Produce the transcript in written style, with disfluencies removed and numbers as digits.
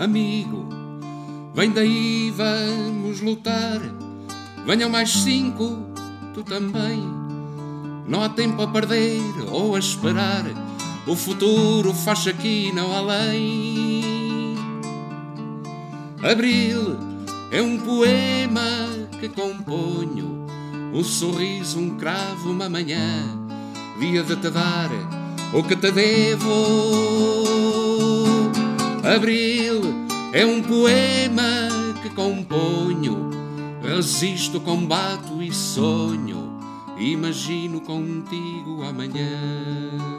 amigo, vem daí, vamos lutar. Venham mais 5, tu também. Não há tempo a perder ou a esperar. O futuro faz aqui, não além. Abril é um poema que componho, um sorriso, um cravo, uma manhã, dia de te dar o que te devo. Abril é um poema que componho, resisto, combato e sonho, imagino contigo amanhã.